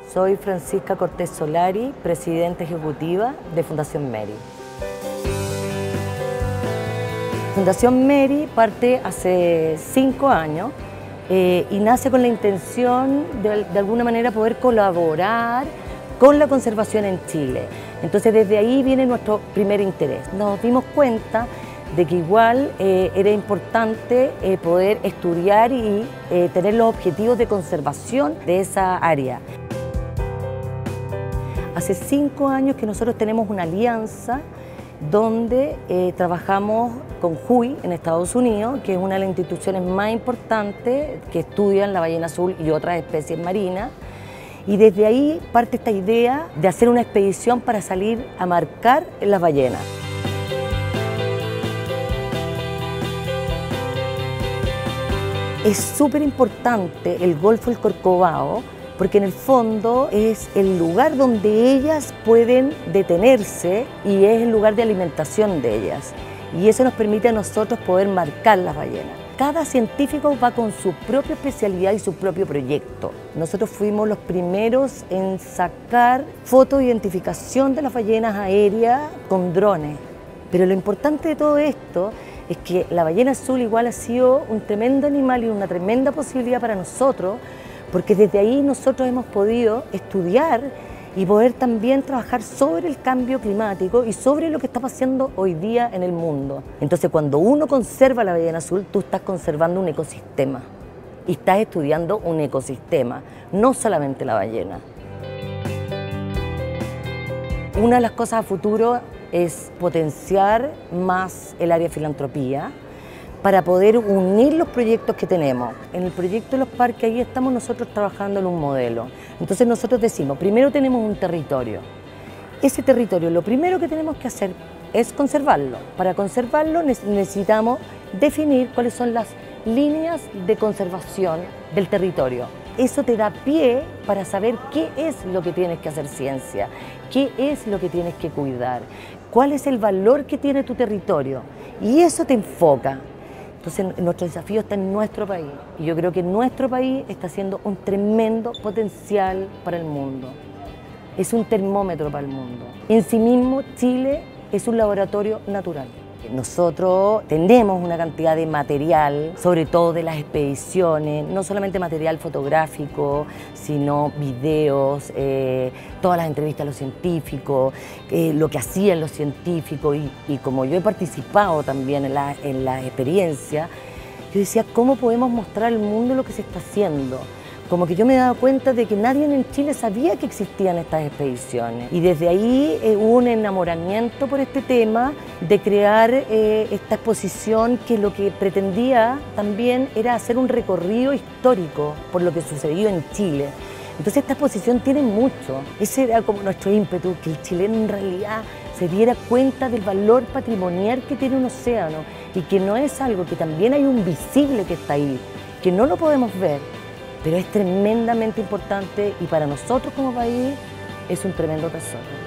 Soy Francisca Cortés Solari, presidenta ejecutiva de Fundación MERI. Fundación MERI parte hace 5 años y nace con la intención de alguna manera poder colaborar con la conservación en Chile. Entonces desde ahí viene nuestro primer interés. Nos dimos cuenta de que igual era importante poder estudiar y tener los objetivos de conservación de esa área. Hace 5 años que nosotros tenemos una alianza donde trabajamos con JUI en Estados Unidos, que es una de las instituciones más importantes que estudian la ballena azul y otras especies marinas. Y desde ahí parte esta idea de hacer una expedición para salir a marcar las ballenas. Es súper importante el Golfo del Corcovado porque en el fondo es el lugar donde ellas pueden detenerse y es el lugar de alimentación de ellas. Y eso nos permite a nosotros poder marcar las ballenas. Cada científico va con su propia especialidad y su propio proyecto. Nosotros fuimos los primeros en sacar fotoidentificación de las ballenas aéreas con drones. Pero lo importante de todo esto es que la ballena azul igual ha sido un tremendo animal y una tremenda posibilidad para nosotros, porque desde ahí nosotros hemos podido estudiar y poder también trabajar sobre el cambio climático y sobre lo que está pasando hoy día en el mundo. Entonces cuando uno conserva la ballena azul, tú estás conservando un ecosistema y estás estudiando un ecosistema, no solamente la ballena. Una de las cosas a futuro es potenciar más el área de filantropía para poder unir los proyectos que tenemos. En el proyecto de los parques ahí estamos nosotros trabajando en un modelo. Entonces nosotros decimos, primero tenemos un territorio. Ese territorio lo primero que tenemos que hacer es conservarlo. Para conservarlo necesitamos definir cuáles son las líneas de conservación del territorio. Eso te da pie para saber qué es lo que tienes que hacer ciencia, qué es lo que tienes que cuidar, cuál es el valor que tiene tu territorio. Y eso te enfoca. Entonces nuestro desafío está en nuestro país y yo creo que nuestro país está siendo un tremendo potencial para el mundo. Es un termómetro para el mundo. En sí mismo Chile es un laboratorio natural. Nosotros tenemos una cantidad de material, sobre todo de las expediciones, no solamente material fotográfico, sino videos, todas las entrevistas a los científicos, lo que hacían los científicos y como yo he participado también en la experiencia, yo decía, ¿cómo podemos mostrar al mundo lo que se está haciendo? Como que yo me he dado cuenta de que nadie en Chile sabía que existían estas expediciones. Y desde ahí hubo un enamoramiento por este tema de crear esta exposición que lo que pretendía también era hacer un recorrido histórico por lo que sucedió en Chile. Entonces esta exposición tiene mucho. Ese era como nuestro ímpetu, que el chileno en realidad se diera cuenta del valor patrimonial que tiene un océano y que no es algo, que también hay un visible que está ahí, que no lo podemos ver. Pero es tremendamente importante y para nosotros como país es un tremendo tesoro.